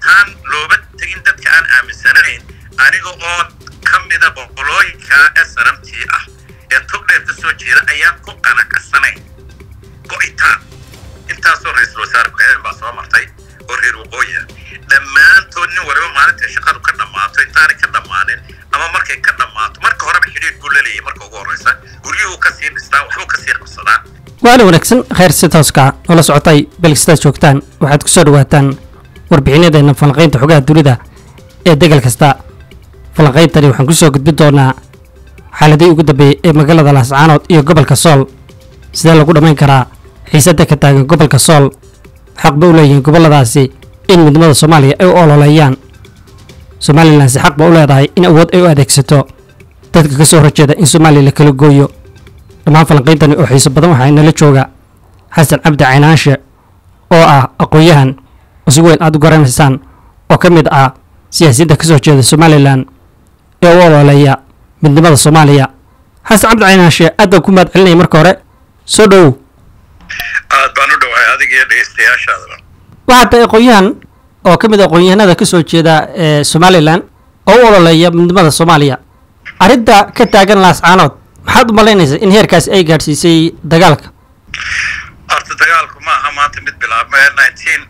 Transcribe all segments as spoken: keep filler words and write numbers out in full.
intaan looba tegin dadka aan aaminsanayn aniga oo ka mida boqolooyinka SNMtii ah ee togdheer ka soo jeeda ayaan ku qanacsanay go'itaan intaasoo ra'iisul wasaare ku-xigeen baa soo martay oo reer waqooyi dhammaantood nin waliba maalinta shaqadu ka dhammaato intaanay ka dhammaanin ama markay ka dhammaato marka horeba xidhiidh buu leeyahay marka ugu horreysa guryuhu ka sii dhistaa waxbuu ka sii qabsadaa waana wanaagsan khayr si tooska noola socotay belkistaad joogtaan waxaad ku soo dhawaataan warbixinadeena falanqaynta xogaha dunida ee degal kasta falanqayntani waxaan ku soo gudbin doonaa xaaladii ugu dambeeyey ee magaalada laascaanood iyo gobolka sool sidee lagu dhammayn karaa xiisadda ka taagan gobolka sool xaq ba u leeyihiin gobolladaasi in midnimada soomaaliya ay u ololeeyaan somalilansi xaq ba u leedahay in awood ay u adeegsato dadka ka soo horjeeda in soomaaliya la kala gooyo dhammaan falanqayntani oo xiiso badan waxaa inala jooga xasan cabdi caynaanshe oo ah aqoon-yahan oo si weyn aad u garanaysaan oo ka mid ah siyaasiyadda ka soo jeeda somalilan ee u ololeeya midnimada soomaaliya xasan cabdi caynaanshe aad baan ku mahad celinaya marka hore soo dhowow aad baan u dhowahay adiga iyo dhegeystayaashaadaba waxaa tahay aqoon-yahan oo ka mid a aqoon-yahanada ka soo jeeda ee somalilan oo u ololeeya midnimada soomaaliya arrinta ka taagan laascaanood maxaad u malaynaysaa in heerkaasi ay gaadhsiisay dagaalka horta dagaalku ma aha maanta mid bilaabmay nineteen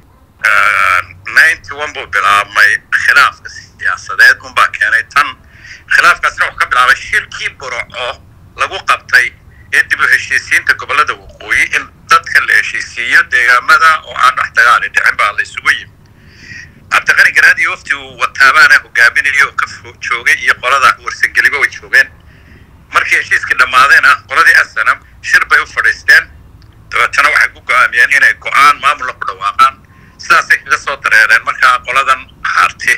ninety one buu bilaabmay khilaafka siyaasadeed unbaa keenay tan khilaafkaasna wuxuu ka bilaabay shirkii burco lagu qabtay ee dib u heshiisiinta gobollada waqooyi in dadka la heshiisiiyo deegaamada oo aan wax dagaali dhicin baa la isugu yimi cabdiqani garaad iyo wafti uu wataabaana hogaaminaya oo ka joogay iyo qolada warsangeliba way joogeen markii heshiiskii dhammaadeenah qoladii asanam shir bay u fadhiisteen dabeetana waxay ku go'aamiyeen inay go'aan maamula ku dhawaaqaan sidaasay kaga soo dareereen markaa qoladan harti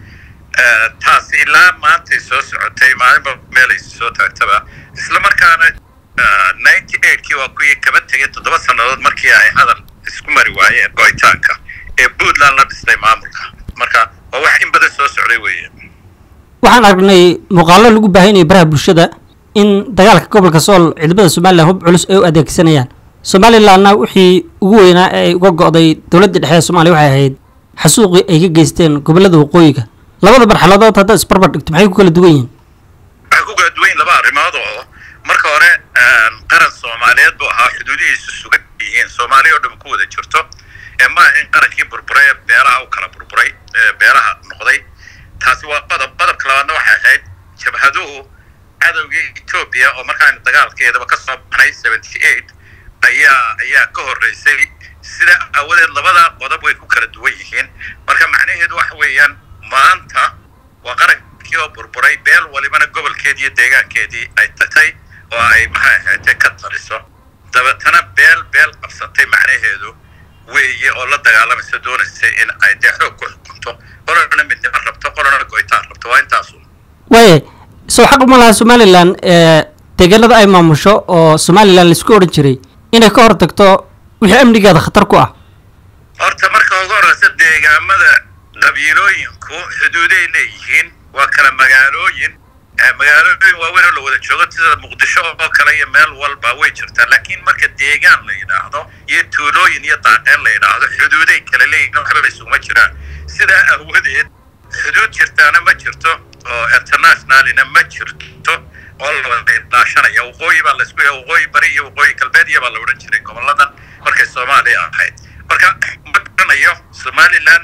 taasi ilaa maantay soo socotay maalinba meelay soo taagtaba isla markaana ninety eightkii waa kuwii kaba tegay toddoba sannadood markii ay hadal isku mari waayeen go'itaanka ee puntland la dhistay maamulka marka waa wax in badan soo socday weeye waxaan aragnay muuqaallo lagu baahanayay baraha bulshada in dagaalka gobolka sool ciidamada somalilan hub culus ay u adeegsanayaan somalilanna wixii ugu weynaa ee ay uga go'day dowladda dhexe ee soomaaliya waxay ahayd xasuuqii ay ka geysteen gobollada waqooyiga labada marxaladood haddaad isbarbar dhigto maxay ku kala duwan yihiin waxay ku kala duwan yihin laba arrimood oo marka hore qaran soomaaliyeed buu ahaa xuduudihiisu sugan yihiin soomaaliya oo dhan ku wada jirto ee ma aha in qarankii burburay ee beelaha u kala burburay ee beelaha noqday taasi waa qodob qodobka labaadna waxay ahayd jabhaduhu cadowgii etoobiya oo markaan dagaalkeedaba ka soo baxnay seventy eight ayaa ayaa ka horreysay sida aawadeed labada qodob way ku kala duwan yihiin marka macnaheedu waxa weeyaan maanta waa qarankii oo burburay beel walibana gobolkeedii iyo deegaankeedii ay tagtay oo ay maxay ahaatee ka taliso dabeetana beel beel qabsatay macnaheedu weeye oo la dagaalamaysa doonaysay in ay dee xoog ku xukunto qolana midnimo rabto qolana go'itaan rabto waa intaasu waaye soo xaq uma laha somalilan ee deegaanada ay maamusho oo somalilan laisku odhan jiray inay ka hor tagto wixii amnigeeda khatar ku ah horta marka ugu horreysa deegaamada qabiilooyinku xuduuday leeyihiin waa kala magaalooyin magaalooyin waaweyn oo la wada joogo sida muqdisho oo kale iyo meel walba way jirtaa laakiin marka deegaan la yidhaahdo iyo tuulooyin iyo daaqeen la yidhaahdo xuduuday kala leeyihiin waxba isuguma jiraan sidaa aawadeed xuduud jirtaana ma jirto oo internationalina ma jirto oo la wada ilaashanaya waqooyi baa laisku yahay waqooyi bari iyo waqooyi galbeed iyo baa la odhan jiray goboladan markay soomaaliya ahayd marka ma garanayo somalilan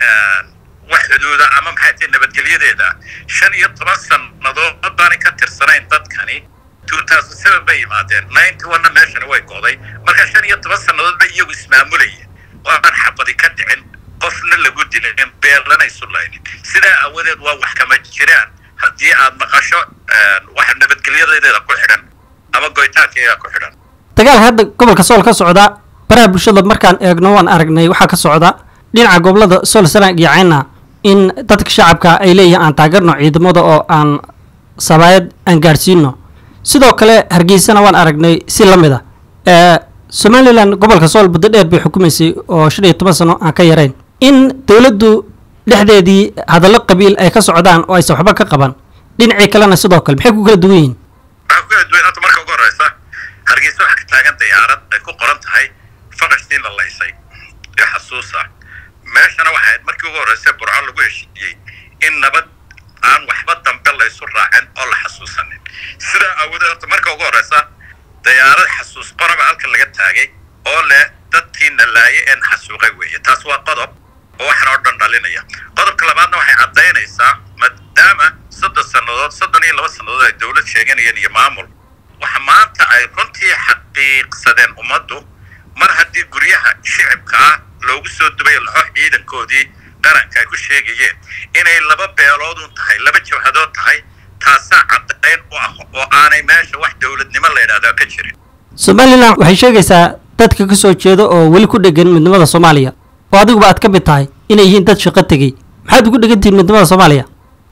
wax xuduuda ama maxay tahay nabadgelyadeeda shan iyo toban sannadood baanay ka tirsanayn dadkani two thousand seven bay yimaadeen ninety one-na meeshana way go'day marka shan iyo toban sannadood bay iyagu ismaamulayeen oo aan xabadi ka dhicin qofna lagu dilin beerlana isu laynin sidaa aawadeed waa wax kama jiraan haddii aad maqasho wax nabadgelyadeeda ku xidhan ama go'itaankeeda ku xidhan dagaalka hadda gobolka sool ka socda baraha bulshada markaan eegno waan aragnay waxaa ka socda dhinaca gobolada sool sanaag iyo cayna in dadka shacabka ay leeyihiin aan taageerno ciidamada oo aan sabaayad aan gaadhsiino sidoo kale hargeysana waan aragnay si la mid ah somalilan gobolka sool muddo dheer bay xukumaysay oo shan iyo toban sano aan ka yarayn in dowladdu dhexdeedii hadallo qabiil ay ka socdaan oo aysan waxba ka qaban dhinacii kalena sidoo kale maxay ku kala duwan yihiin waxaa ku kala duwan horta marka ugu horreysa hargeysa waxaa ka taagan diyaarad ay ku qoran tahay faqashtii la laysay ee xasuus ah meeshana waxay markii ugu horreysay burco lagu heshiiyey in nabad aan waxba dambe la isu raacin oo la xasuusanin sidaa awoodeed marka ugu horreysa dayaarad xasuus qoraba halkan laga taagay oo leh dadkiina laayay een xasuuqay weeye taas waa qodob oo waxaan oo dhan dhalinaya qodobka labaadna waxay caddaynaysaa maadaama soddon sannadood soddon iyo laba sannadood ay dowlad sheeganayeen iyo maamul waxa maanta ay runtii xaqiiqsadeen ummaddu mar haddii guryaha shicibka ah loogu soo dubay laxo ciidankoodii qaranka ay ku sheegayeen inay laba beeloodun tahay laba jabhadood tahay taasaa caddayn u ah oo aanay meesha wax dowladnimo la yidhahdaa ka jirin somalilan waxay sheegaysaa dadka ka soo jeeda oo weli ku dhegan midnimada soomaaliya oo adiguba aad ka mid tahay inay yihiin dad shaqo tegey maxaad ugu dhegan tihiin midnimada soomaaliya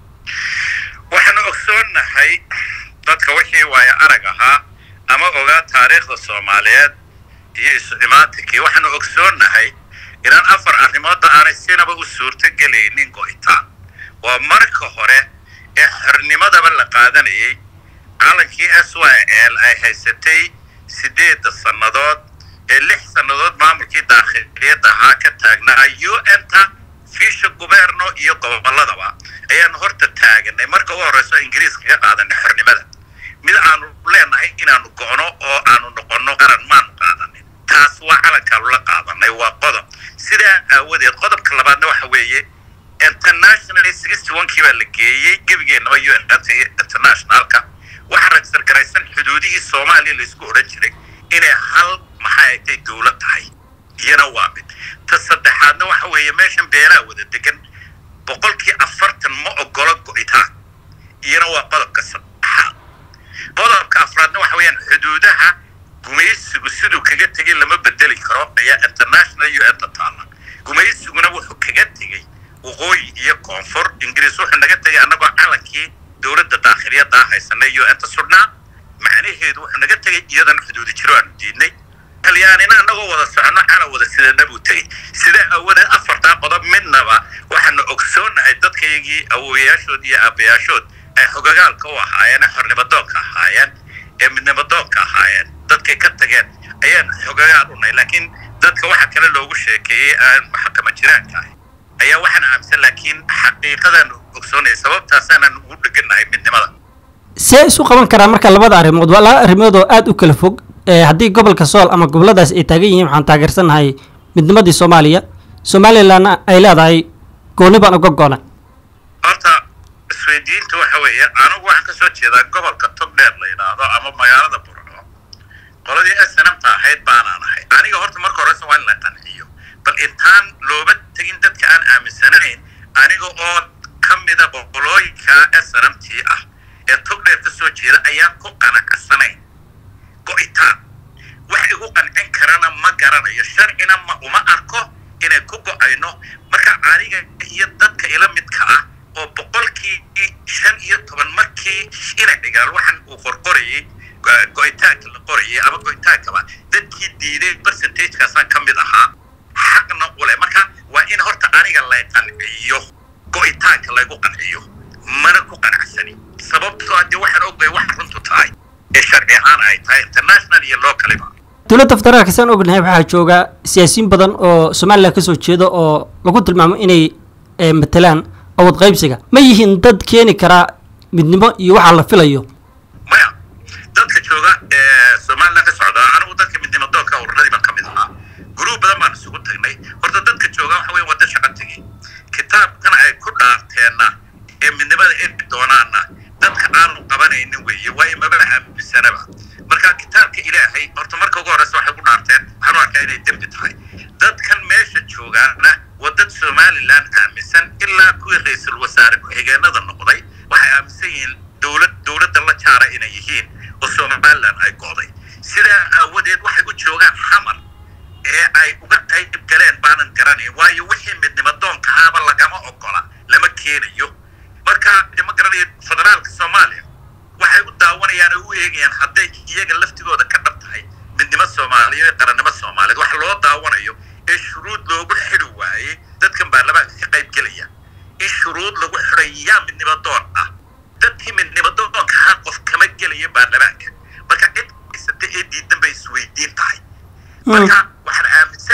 waxaanu ogsoonnahay dadka wixii waaya arag ahaa ama ogaa taariikhda soomaaliyeed iyo isu imaatinkii waxaanu ogsoonnahay inaan afar arrimoodda aanay sinaba u suurtogelaynin go'itaan waa marka hore ee xornimadaba la qaadanayay calankii s y l ay haysatay siddeedda sannadood ee lix sannadood maamulkii daakhiliyadda ahaa ka taagnaa u n ta fiisha guberno iyo gobolladaba ayaanu horta taaganay marka ugu horreyso ingiriiska ka qaadanay xornimada mid aanu leenahay inaanu go'no oo aanu noqonno qaran maanu qaadanin taas waa calankaanu la qaadanay waa qodob sidaa aawadeed qodobka labaadna waxa weeye internationally sixty one kii baa la geeyey gebigeennaba u n internationalka waxaa ragsargaraysan xuduudihii soomaaliya laysku odhan jiray inay hal maxay tay dowlad tahay iyana waa mid ta saddexaadna waxa weeye meeshan beelaa wada degan boqolkii afartan ma ogolo go'itaan iyana waa qodobka saddexaad qodobka afraadna waxa weeyaan xuduudaha gumaysigu siduu kaga tegay lama bedeli karo ayaa international u n ta taala gumaysiguna wuxuu kaga tegey waqooyi iyo koonfur ingiriis wuxuu naga tegay annagoo calankii dowladda daakhiliyadda haysanay u n ta sudhnaa macnaheedu wuxuu naga tegey iyadana xuduudi jiro aanu diidnay talyaanina annagoo wada socono calan wada sidana buu tegey sidaa awadeed afartaa qodob midnaba waxaanu ogsoonnahay dadkaygii awowayaashood iyo aabbayaashood ay xogagaalka u ahaayeen ee xornimadoonka ahaayeen ee midnimadoonka ahaayeen dadkay ka tageen ayaanu xogagaal unay laakiin dadka waxa kale loogu sheekeeyey aan maxakama jiraanka ahay ayaa waxaan aaminsan laakiin xaqiiqadaanu ogsoonaya sababtaasaanaan ugu dhegannahay midnimada see isu qaban karaa marka labada arrimood waa laba arrimood oo aad u kala fog haddii gobolka sool ama gobolladaas ay taagan yihiin waxaan taageersannahay midnimadii soomaaliya somalilanna ay leedahay gooni baan uga go'na horta isweydiinta waxa weeye anigu waxaan ka soo jeedaa gobolka togdheer la yidhaahdo ama magaalada burco qoladii snmta ahayd baanaan ahay aniga horta marka horeysa waa in la qanciyo bal intaan looba tegin dadka aan aaminsanayn aniga oo ka mida boqolooyinka snmtii ah ee togdheer ka soo jeeda ayaan ku qanacsanayn go'itaan wax igu qancin karana ma garanayo sharcina ma uma arko inay ku go'ayno marka aniga iyo dadka ila midka ah oo boqolkii shan iyo toban markii ina dhigaal waxaan uu qorqorayay go'itaanka la qorayay ama go'itaankaba dadkii diiday percentagekaasaan ka mid ahaa xaqna ule marka waa in horta aniga lay qanciyo go'itaanka laygu qanciyo mana ku qanacsani sababtoo haddii waxaan ogay wax runtu tahay ee sharci ahaan ay tahay international iyo localiba dowladda federaalka saan ognahay waxaa jooga siyaasiyiin badan oo somalilan ka soo jeeda oo lagu tilmaamo inay matalaan awood qaybsiga ma yihiin dad keeni karaa midnimo iyo waxaa la filayo maya dadka jooga ee somalilan ka socda anigu dadka midnimo doonka ururadii baan ka mid ahaa guruub badan baan isugu tagnay horta dadka jooga waxa weeye wada shaqo tegey kitaabkana ay ku dhaarteenna ee midnimada eegi doonaana dadka aanu qabanaynin weeye waayo maba aaminsanaba marka kitaabka ilaahay horta marka ugu horeysa waxay ku dhaarteen waxaan u arkaa inay dembi tahay dadkan meesha joogaana waa dad somalilan aaminsan ilaa kuwii ra-iisul wasaare ku-xigeenada noqday waxay aaminsan yihiin dowlad dowladda la jaara inay yihiin oo somalilan ay go'day sidaa aawadeed waxay u joogaan xamar ee ay uga qayb galeen baanan garanayn waayo wixii midnimo doonkahaaba lagama ogola lama keenayo marka ma garanayo federaalka soomaaliya waxay u daawanayaan oo u eegayaan hadday iyaga laftigooda ka dhab tahay midnimo soomaaliya iyo qarannimo soomaaliyeed wax loo daawanayo ee shuruud loogu xidhi waayey dadkan baarlamaanka ka qayb gelaya in shuruud lagu xidhayaa midnimo doon ah dadkii midnimo doonkahaa qof kama gelaya baarlamaanka marka cid haysata ee diidan bay isweydiin tahay marka waxaan aaminsanahay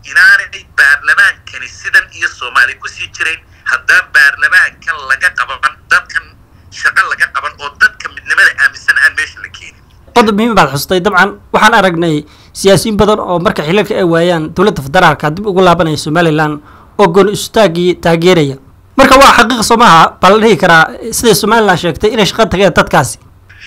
inaanay baarlamaankani sidan iyo Soomaali ku sii jireen haddaan baarlamaankan laga qaban dadkan shaqo laga qaban oo dadka midnimada aaminsan aan meesha la keenin qodob muhiim baad xustay dabcan waxaan aragnay siyaasiyiin badan oo marka xilalka ay waayaan dowladda federaalka dib ugu laabanaya Somaliland oo goon istaagi taageeraya marka waa xaqiiq Soomaha bal dhihi kara sida Somaliland sheegtay inay shaqo tageen dadkaasi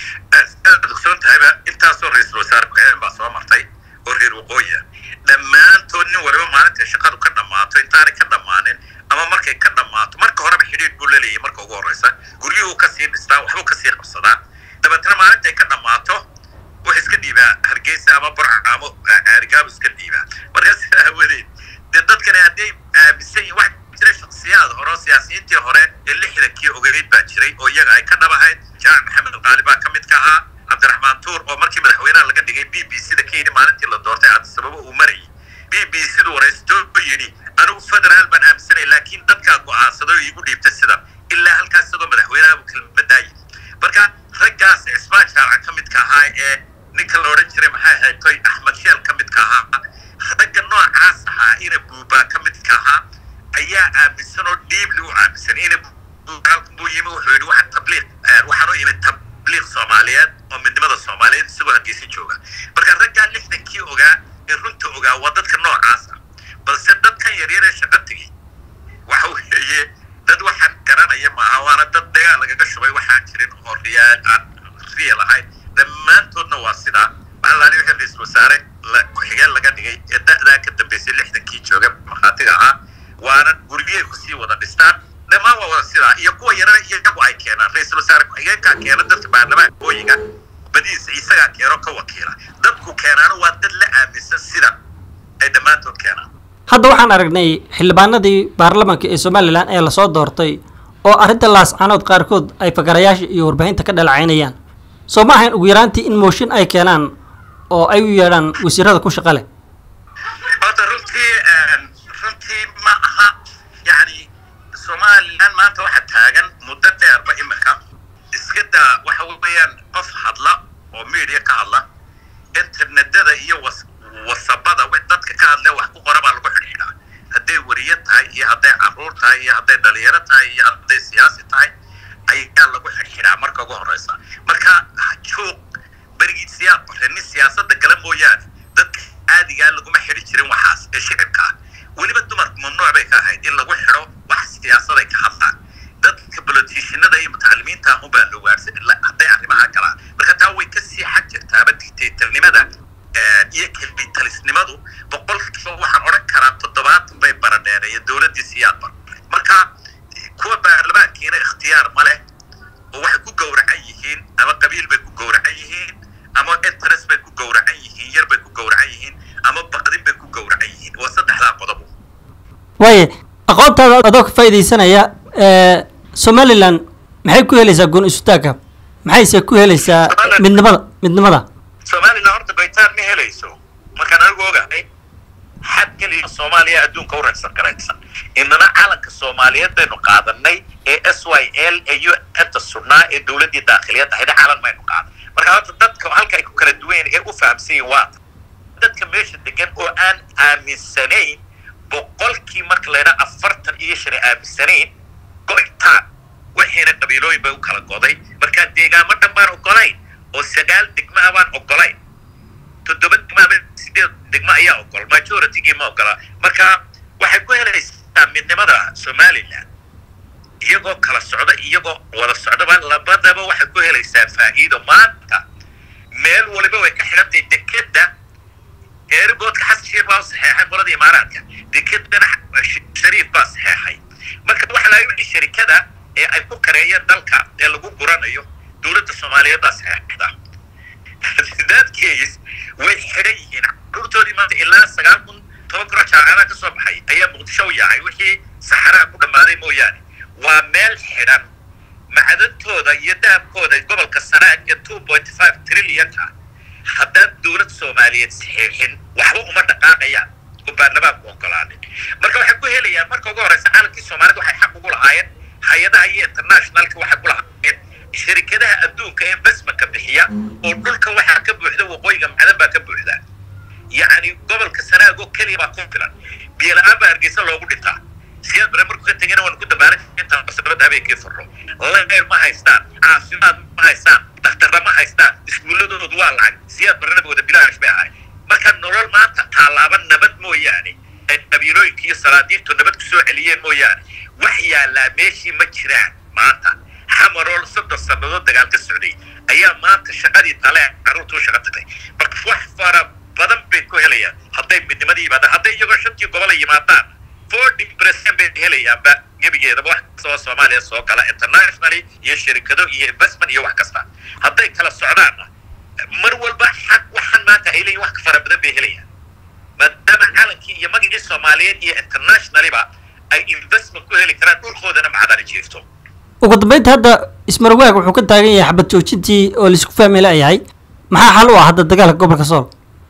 dadksoon tahayba intaasoo ra'iisul wasaare ku-xigeen baa soo martay oo reer waqooyi dhammaantood nin waliba maalinta shaqadu ka dhammaato intaanay ka dhammaanin ama markay ka dhammaato marka horeba xidhiidh buu la leeyahay marka ugu horreysa guryuhu ka sii dhistaa waxbuu ka sii qabsadaa dabeetana maalintay ka dhammaato wax iska dhiibaa Hargeysa ama Burca ama Aargaab iska dhiibaa markaas aawadeed dee dadkani hadday aaminsan yihiin wax jira shakhsiyaad hore oo siyaasiyiintii hore ee lixdankii ogayd baa jiray oo iyaga ay ka dhabahayd Jaan Maxamed Qaali baa ka mid ka ahaa Cabdiraxmaan Tuur oo markii madaxweynaha laga dhigay B B C da ka yidhi maalintii la doortay aad sababo uu marayay B B C du waraysto yidhi anigu federaal baan aaminsanay laakiin dadkaa go'aansado iigu dhiibta sidan ilaa halkaas isagoo madaxweynaha uu kelmadaayi marka raggaas Cismaan Jaamac ka mid ka ahaa ee ninka la odhan jiray maxay ahayd toy Axmed Sheel ka mid ka ahaa ragga noocaas ahaa ina buubaa ka mid ka ahaa ayaa aaminsan oo dhiibli u aaminsan ina buubaalku buu yimi wuxuu yidhi waxaan tabliiq waxaan u imid tabliiq Soomaaliyeed oo midnimada Soomaaliyeed isagoo Hargeysa jooga marka raggaa lixdankii ogaa ee runta ogaa waa dadka noocaas ah balse dadkan yaryar ee shaqa tegey waxa weeye dad waxaan garanaya maaha waana dad dagaal lagaga shubay waxaan jirin oo riyaal aan riyaal ahayn dhammaantoodna waa sidaa maalaani wixii ra'iisul wasaare ku-xigeen laga dhigay ee da'daa ka dambeysay lixdankii jooga markhaatiga ahaa waana gurigey kusii wada dhistaan dhammaan waa wada sidaa iyo kuwa yarana iyagu ay keenaan ra'iisul wasaare ku-xigeenkaa keena dadka baarlamaanka hooyiga badiisa isagaa keeno ka wakiila dadku keenaana waa dad la aaminsan sida ay dhammaantood keenaan hadda waxaan aragnay xildhibaanadii baarlamaanka ee Somaliland ee la soo doortay oo arrinta laascanood qaarkood ay fakarayaasha iyo warbaahinta ka dhalacaynayaan soo ma ahayn ugu yaraantii in mooshin ay keenaan oo ay u yeedhaan wasiirada ku shaqo leh horta runtii runtii ma aha yacni Somaliland maanta waxa taagan muddo dheerba imika iska daa waxa weeyaan qof hadla oo media ka hadla internetada iyo wasabada dadka ka hadla wax ku qora baa lagu xidhiidhaa hadday wariye tahay iyo hadday carruur tahay iyo hadday dhalinyaro tahay iyo hadday siyaasi tahay ayaa lagu xidhiidhaa marka ugu horreysa marka joog berigii siyaad nin siyaasadda gala mooyaane dadka caadigaa laguma xidhi jirin waxaas ee shicibka ah weliba dumarku mamnuuc bay ka ahayd in lagu xidho wax siyaasaday ka hadlaan dadka politicianada iyo mutacalimiinta unbaa la waadsan hadday arrimaha galaan marka taa way ka sii xag jirtaaba dictatornimada iyo kelitalisnimadu boqolkiiba waxaan odhan karaa toddobaatan bay baradheereeyeen dowladdii siyaadba marka kuwa baarlamaankiina ikhtiyaar ma leh oo waxay ku gowracan yihiin ama qabiil bay ku gowracan yihiin ama interest bay ku gowracan yihiin yar bay ku gowracan yihiin ama baqdin bay ku gowracan yihiin waa saddexdaa qodob waaye aqoontaada adoo ka faa'iidaysanaya Somaliland maxay ku helaysaa goon istaagga maxayse ku helaysaa midnimada midnimada Somaliland horta baytaan ma helayso markaan anigu ogahay xad kaliya Soomaaliya adduunka u raadsan karaysan inana calanka Soomaaliyeed baynu qaadanay ee S Y L iyo inta sunnaa ee dawladda daaqiliyada hayda calan maynu qaadan marka horta dadka halka ay ku kala duwan ee u fahamsan waa dadka meesha degan oo aan aaminsanayn boqolkii marka leena afartan iyo shan aaminsanayn go'taan waxayna qabiilooyin bay u kala goday marka deegaamo dhammaan ogolayn oo sagaal degmo abaan ogolayn toddoba degmo ama sideed degmo ayaa ogol majority ma ogola marka waxay ku helaysaa midnimada Somaliland iyagoo kala socda iyagoo wada socdaba labadaba waxay ku helaysaa faa'iido maanta meel waliba way ka xirantay dekeda airportka xasan sheekh baa saxeexay qolada imaaraadka dekedana shariif baa saxeexay marka waxa laga yidhi shirkada ee ay ku kareeyeen dalka ee lagu guranayo dowladda Soomaaliyeed baa saxeexda sidaad keys way xidhan yihiin dhultoodii maanta ilaa sagaal kun toban kun jaacada ka soo baxay ayaa muqdisho u yahay wixii saxaraha ku dhammaaday mooyaane waa meel xidhan macdantooda iyo dahabkooda gobolka Sanaag ee two point five trillion haddaan dowlad Soomaaliyeed saxeexin waxba uma dhaqaaqayaan oo baarlamaanku ogolaaday marka waxay ku helayaan marka ugu horeysa caalamkii Soomaaliyeed waxay xaq ugu lahaayeen hay'adaha iyo internationalka waxay ku lahaayeen shirkadaha adduunka ee basmanka bixiya oo dhulka waxaa ka buuxda waqooyiga macdan baa ka buuxda yacni gobolka Sanaag oo kaliya baa ku filan biyo la'aan baa hargeysa loogu dhintaa siyaad bare markuu ka tegana waan ku dabaaran intaan sababada habeenkii furro leer ma haystaan caafimaad ma haystaan dhakhtarra ma haystaan iskuuladoodu waa lacag siyaad barana wada bilaash bay ahay marka nolol maanta taallaaban nabad mooyaane ay qabiilooyinka iyo salaadiintu nabad ku soo celiyeen mooyaane wax yaallaa meeshii ma jiraan maanta xamarool soddon sannadood dagaal ka socday ayaa maanta shaqadii tale carruurta u shaqa tagtay marka wax fara badan bay ku helayaan hadday midnimadii yimaadaan hadday iyagoo shantii gobol ay yimaadaan forty percent bay helayaanba gebigeedaba wax kasta oo soomaaliya soo gala internationally iyo shirkado iyo investment iyo wax kasta hadday kala socdaanna mar walba xaq waxaan maanta ay leeyihin wax ka fara badan bay helayaan maadaama calankii iyo magacii soomaaliyeed iyo internationaliba ay investment ku heli karaan dhulkoodana macdana jiirto ugu dambeynta hadda ismarwaag wuxuu ka taagan yahay xabad joojintii oo laisku fahmi layahay maxaa xal u ah hadda dagaalka gobolka sool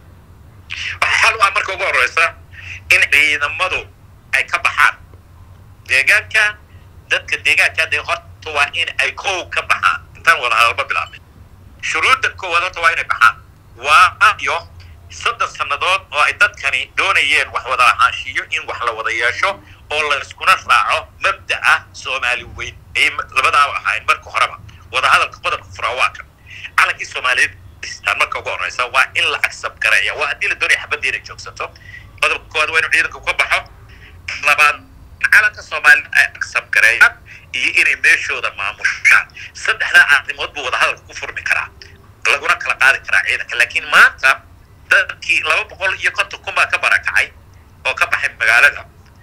xal u ah marka ugu horeysa in ciidamadu ay ka baxaan deegaanka dadka deegaanka dee horta waa in ay kow ka baxaan intaan wada hadalba bilaabay shuruudda koowaad horta waa inay baxaan waa iyo soddon sannadood oo ay dadkani doonayeen wax wada lahaanshiyo in wax la wada yeesho oo la iskuna raaco mabda'a soomaali weyn ay labadaa ahayn marka horeba wada hadalka qodobka fura waa kan calankii soomaaliyeed istaan marka ugu horeysa waa in la agsab gareeya waa haddii la doonaya xabadii inay joogsato qodobka koowaad waa inuu ciidanka ka baxo labaad calanka soomaaliyed ay agsab gareeyaan iyo inay meeshooda maamushaan saddexdaa arrimood buu wada hadalka ku furmi karaa laguna kala qaadi karaa ciidanka laakiin maanta dadkii laba boqol iyo konton kun baa ka barakacay oo ka baxay magaalada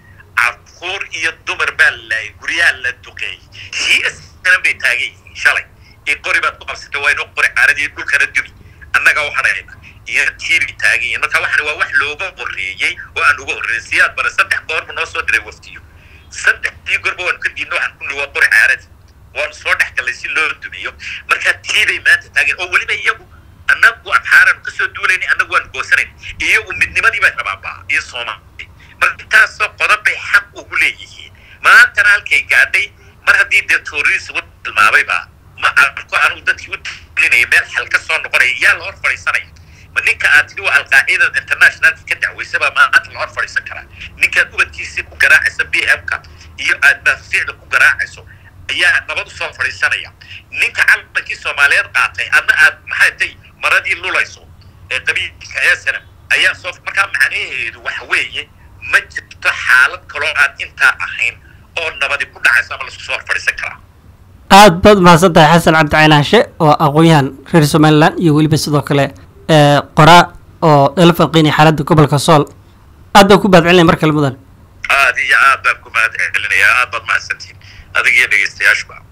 caruur iyo dumar baa laayay guryaha la duqeeyey hiisanan bay taagan yihiin shalay ee qori baad ku qabsatay waa inuu qori caaradii dhulkana dubi annaga u hadhayna iyo tiiri taagan yihiin marka waxan waa wax looga horreeyey oo aan uga horreeyey siyaad bare saddex goor buu noo soo diray waftiyo saddexdii goorba waan ka diidna waxaan ku nihi waa qori caaradi waan soo dhex galay si loo dumiyo marka tiibay maanta taagan oo weliba iyagu annagu abxaaranu kasoo duulaynay annagu waan goosanayn iyagu midnimadii bay rabaanbaa iyo soomaali marka intaasoo qodob bay xaq ugu leeyihiin maantana halkay gaadhay mar haddii dee tooriis ugu tilmaamayba ma arko anugu dadkii u tulinaya meel xal ka soo noqonaya yaa la hor fadhiisanaya ma ninka aad tiri waa alqaacidada internationalka ka dacwaysaba maanta la hor fadhiisan karaa ninkaad ubadkiisii ku garaacaysa b m-ka iyo aad maaficda ku garaacayso ayaa nabad usoo fadhiisanaya ninka calankii soomaaliyeed qaatay adna aad maxay tay maradii lulayso ee qabiilka ee sana ayaa soo markaa macnaheedu waxa weeye ma jirto xaalad kaloo aan intaa ahayn oo nabadi ku dhacayso ama laisku soo hor fadhiisan karaa aad baad mahadsan tahay xasan cabdi caynaanshe oo aqoon-yahan reer somaliland iyo weliba sidoo kale qoraa oo dala falqeynaya xaaladda gobolka sool aad baan ku mahadcelinaya mar kale mudan aad iyo aad baan ku mahadcelinayaa aad baad mahadsantihiin adiga iyo dhegeystayaashuba